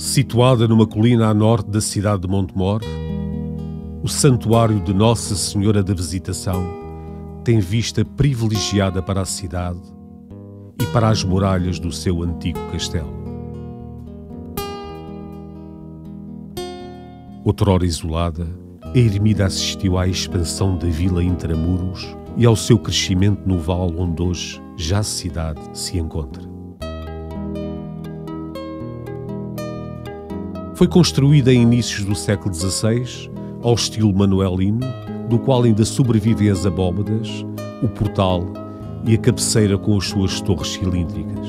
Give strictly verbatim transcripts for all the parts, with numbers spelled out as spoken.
Situada numa colina a norte da cidade de Montemor, o Santuário de Nossa Senhora da Visitação tem vista privilegiada para a cidade e para as muralhas do seu antigo castelo. Outrora isolada, a ermida assistiu à expansão da vila intramuros e ao seu crescimento no vale onde hoje já a cidade se encontra. Foi construída em inícios do século dezasseis, ao estilo manuelino, do qual ainda sobrevivem as abóbadas, o portal e a cabeceira com as suas torres cilíndricas.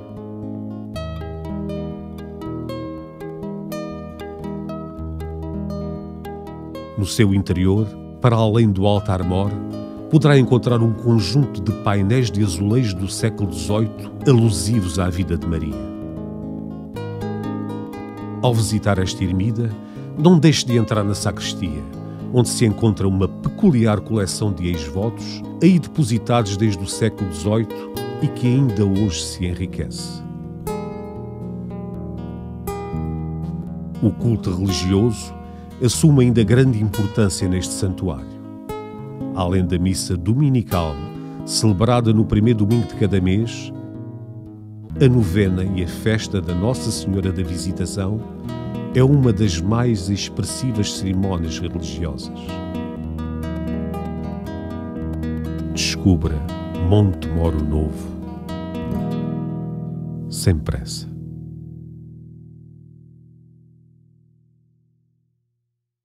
No seu interior, para além do altar-mor, poderá encontrar um conjunto de painéis de azulejos do século dezoito alusivos à vida de Maria. Ao visitar esta ermida, não deixe de entrar na sacristia, onde se encontra uma peculiar coleção de ex-votos, aí depositados desde o século dezoito e que ainda hoje se enriquece. O culto religioso assume ainda grande importância neste santuário. Além da missa dominical, celebrada no primeiro domingo de cada mês, a novena e a festa da Nossa Senhora da Visitação é uma das mais expressivas cerimónias religiosas. Descubra Montemor o Novo sem pressa.